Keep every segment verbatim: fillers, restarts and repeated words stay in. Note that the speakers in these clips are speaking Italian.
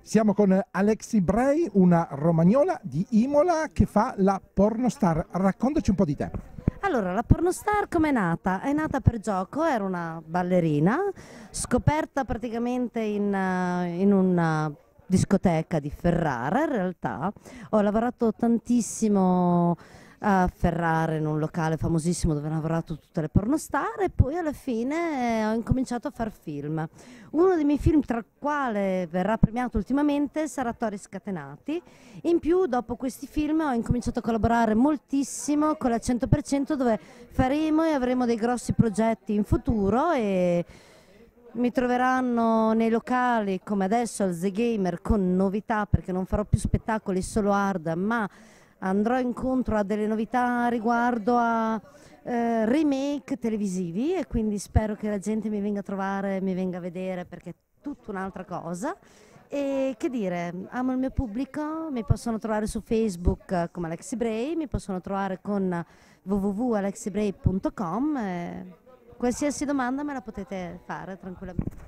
Siamo con Alexi Bray, una romagnola di Imola che fa la pornostar. Raccontaci un po' di te. Allora, la pornostar com'è nata? È nata per gioco, ero una ballerina, scoperta praticamente in, eh, in una discoteca di Ferrara, in realtà. Ho lavorato tantissimo a Ferrara in un locale famosissimo dove hanno lavorato tutte le pornostar e poi alla fine eh, ho incominciato a far film. Uno dei miei film, tra il quale verrà premiato ultimamente, sarà Tori Scatenati. In più, dopo questi film, ho incominciato a collaborare moltissimo con la cento per cento, dove faremo e avremo dei grossi progetti in futuro e mi troveranno nei locali come adesso al The Gamer con novità, perché non farò più spettacoli solo hard, ma andrò incontro a delle novità riguardo a eh, remake televisivi, e quindi spero che la gente mi venga a trovare, mi venga a vedere, perché è tutta un'altra cosa. E che dire, amo il mio pubblico, mi possono trovare su Facebook come Alexi Bray, mi possono trovare con w w w punto alexi bray punto com, e qualsiasi domanda me la potete fare tranquillamente.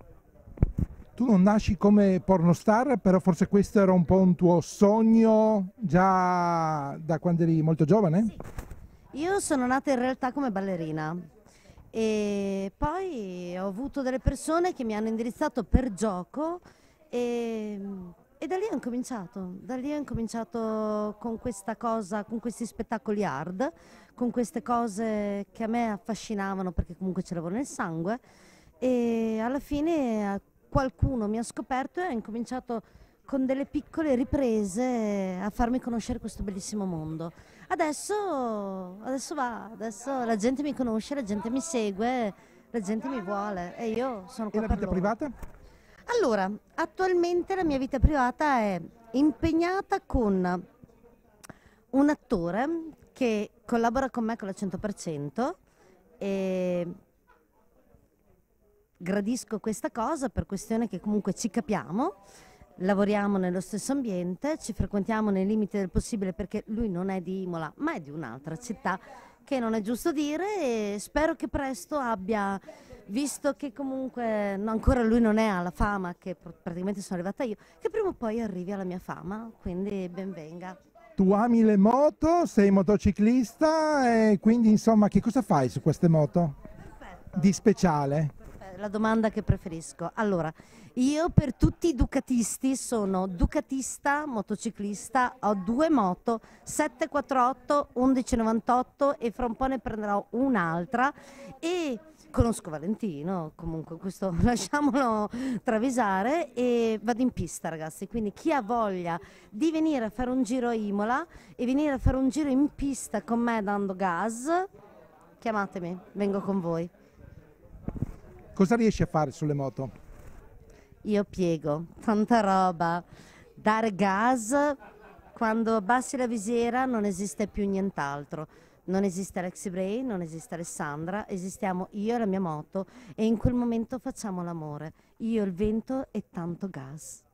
Tu non nasci come pornostar, però forse questo era un po' un tuo sogno già da quando eri molto giovane? Sì. Io sono nata in realtà come ballerina e poi ho avuto delle persone che mi hanno indirizzato per gioco e, e da lì ho incominciato, da lì ho incominciato con questa cosa, con questi spettacoli hard, con queste cose che a me affascinavano perché comunque ce l'avevo nel sangue, e alla fine qualcuno mi ha scoperto e ha incominciato con delle piccole riprese a farmi conoscere questo bellissimo mondo. Adesso, adesso va, adesso la gente mi conosce, la gente mi segue, la gente mi vuole e io sono E qua la per vita loro. privata? Allora, attualmente la mia vita privata è impegnata con un attore che collabora con me con la cento per cento e gradisco questa cosa per questione che comunque ci capiamo, lavoriamo nello stesso ambiente, ci frequentiamo nei limiti del possibile, perché lui non è di Imola ma è di un'altra città, che non è giusto dire, e spero che presto abbia, visto che comunque ancora lui non è alla fama che praticamente sono arrivata io, che prima o poi arrivi alla mia fama, quindi ben venga. Tu ami le moto, sei motociclista e quindi insomma che cosa fai su queste moto? Perfetto. Di speciale? La domanda che preferisco. Allora, io per tutti i ducatisti sono ducatista, motociclista, ho due moto, sette quattrotto, undici novantotto e fra un po' ne prenderò un'altra, e conosco Valentino, comunque questo lasciamolo travisare, e vado in pista, ragazzi, quindi chi ha voglia di venire a fare un giro a Imola e venire a fare un giro in pista con me dando gas, chiamatemi, vengo con voi. Cosa riesci a fare sulle moto? Io piego, tanta roba, dare gas, quando abbassi la visiera non esiste più nient'altro, non esiste Alexi Bray, non esiste Alessandra, esistiamo io e la mia moto, e in quel momento facciamo l'amore, io il vento e tanto gas.